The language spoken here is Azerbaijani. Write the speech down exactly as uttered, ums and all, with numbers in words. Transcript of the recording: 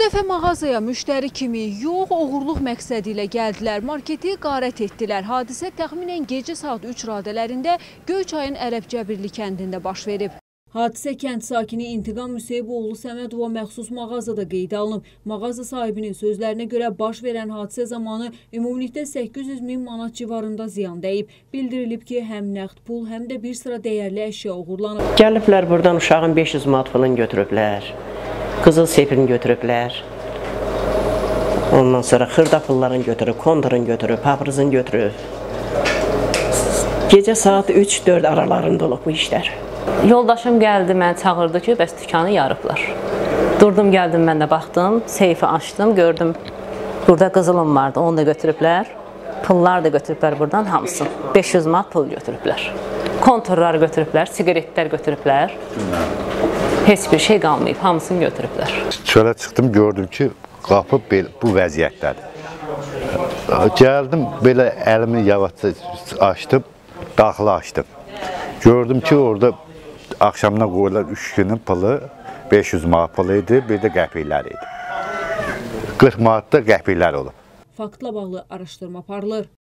dəfə mağazaya müştəri kimi yox, oğurluq məqsədi ilə gəldilər, marketi qarət etdilər. Hadisə təxminən gecə saat üç radələrində Göyçayın Ərəbcəbirli kəndində baş verib. Hadisə kənd sakini İntiqam Müseyboğlu Səmədova məxsus mağazada qeydə alınıb. Mağaza sahibinin sözlərinə görə baş verən hadisə zamanı ümumilikdə səkkiz yüz min manat civarında ziyan dəyib. Bildirilib ki, həm nəqd pul, həm də bir sıra dəyərli əşya uğurlanıb. Gəliblər buradan uşağın beş yüz manat pulunu götürüblər. Qızıl sepirini götürüblər. Ondan sonra xırda pullarını götürüb, konturunu götürüb, paprizini götürüb. Gecə saat üç dörd aralarında olub bu işlər. Yoldaşım gəldi, mən çağırdı ki, bəs dükanı yarıblar. Durdum, gəldim, mən də baxdım, seyfi açdım, gördüm. Burada qızılım vardı, onu da götürüblər. Pullar da götürüblər buradan hamısını. beş yüz manat pul götürüblər. Konturlar götürüblər, sigaretlər götürüblər. Heç bir şey qalmayıb, hamısını götürüblər. Çölə çıxdım, gördüm ki, qapı bu vəziyyətdədir. Gəldim, belə əlimi yavaşca açdım, daxılı açdım. Gördüm ki, orada axşamına qoyular üç günün pulu, beş yüz manat pulu idi, bir də qəpiklər idi. qırx manat da qəpiklər olub. Faktla bağlı araşdırma aparılır.